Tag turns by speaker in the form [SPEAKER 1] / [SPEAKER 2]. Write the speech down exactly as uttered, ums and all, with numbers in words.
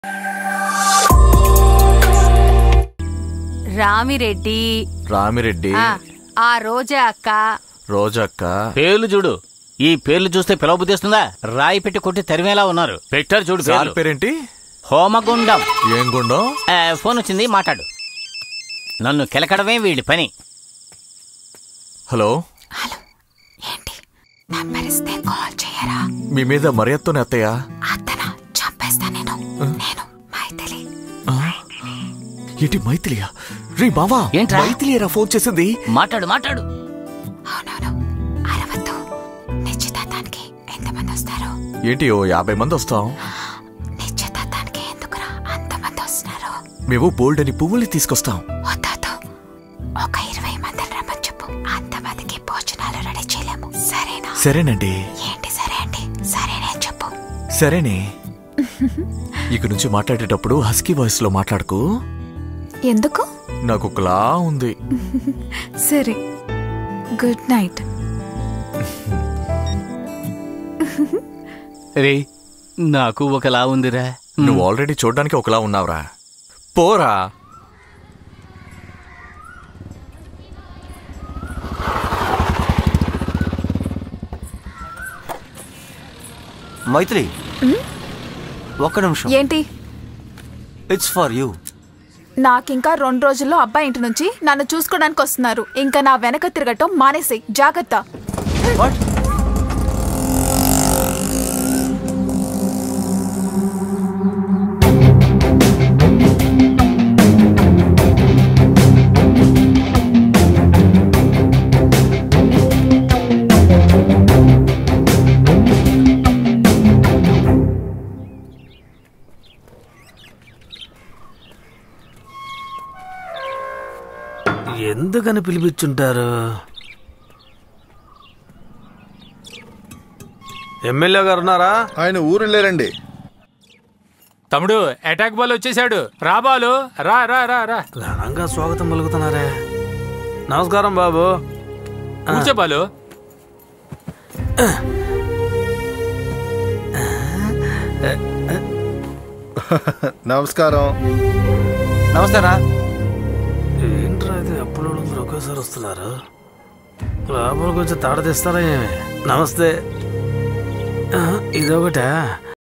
[SPEAKER 1] రామిరెడ్డి
[SPEAKER 2] రామిరెడ్డి
[SPEAKER 1] ఆ రోజా అక్క
[SPEAKER 2] రోజక్క
[SPEAKER 3] పేర్లు చూడు. ఈ పేర్లు చూస్తే పిలవబుద్ధిస్తుందా? రాయి పెట్టి కొట్టి తరిమేలా ఉన్నారు. పెట్టారు చూడు.
[SPEAKER 2] సార్ పేరేంటి?
[SPEAKER 3] హోమగుండం.
[SPEAKER 2] ఏం గుండం?
[SPEAKER 3] ఫోన్ వచ్చింది, మాట్లాడు. నన్ను కెలకడమే వీడి పని.
[SPEAKER 2] హలో
[SPEAKER 1] హలో ఏంటి నంబర్ ఇస్తే కాల్ చేయరా?
[SPEAKER 2] మీ మీద మర్యాదతోనే అత్తయ్య.
[SPEAKER 1] అత్తనా చంపేస్తా నేను. నేను మైథిలి.
[SPEAKER 2] ఏంటి మైథిలియా? రే బావా, మైథిలియరా ఫోన్ చేసింది?
[SPEAKER 3] మాట్లాడు మాట్లాడు.
[SPEAKER 1] అవునవును, అరవద్దు. నిశ్చితార్థానికి ఎంతమంది వస్తారు?
[SPEAKER 2] ఏంటి ఓ యాభై మంది వస్తాం.
[SPEAKER 1] నిశ్చితార్థానికి ఎందుకురా అంతమంది వస్తున్నారు?
[SPEAKER 2] మేము బోల్డ్ అని పువ్వుల్ని తీసుకొస్తాం.
[SPEAKER 1] వద్దు, ఒక ఇరవై మందిని రమ్మని చెప్పు. అంతమందికి భోజనాలు రెడీ చేయలేము, సరేనా?
[SPEAKER 2] సరేనండి.
[SPEAKER 1] ఏంటి సరే అండి? సరేనే చెప్పు.
[SPEAKER 2] సరేనే. ఇక నుంచి మాట్లాడేటప్పుడు హస్కీ వాయిస్ లో మాట్లాడుకు.
[SPEAKER 1] ఎందుకు?
[SPEAKER 2] నాకు ఒకలా ఉంది.
[SPEAKER 1] సరే, గుడ్ నైట్.
[SPEAKER 3] రే, నాకు ఒకలా ఉందిరా.
[SPEAKER 2] నువ్వు ఆల్రెడీ చూడ్డానికి ఒకలా ఉన్నావురా. పోరా.
[SPEAKER 4] మైత్రి, ఒక్క నిమిషం.
[SPEAKER 1] ఏంటి?
[SPEAKER 4] It's for you.
[SPEAKER 1] నాకింకా రెండు రోజుల్లో అబ్బాయి ఇంటి నుంచి నన్ను చూసుకోవడానికి వస్తున్నారు. ఇంకా నా వెనక తిరగటం మానేసి జాగ్రత్త.
[SPEAKER 5] ఎందుకని పిలిపించుంటారు? ఎమ్మెల్యే గారు ఉన్నారా?
[SPEAKER 6] ఆయన ఊరు లేరండి.
[SPEAKER 7] తమ్ముడు, అటాక్ బాల్ వచ్చేసాడు. రా బాలు, రా రా రా రా.
[SPEAKER 5] ఘనంగా స్వాగతం పలుకుతున్నారే. నమస్కారం బాబు.
[SPEAKER 7] కూర్చో బాలు.
[SPEAKER 6] నమస్కారం.
[SPEAKER 4] నమస్తేరా.
[SPEAKER 5] ఏంట్రా ఇది, అప్పుడు ఒకేసారి వస్తున్నారు. లోపలికి వచ్చి తాడ తీస్తారా ఏమి? నమస్తే. ఇదొకట.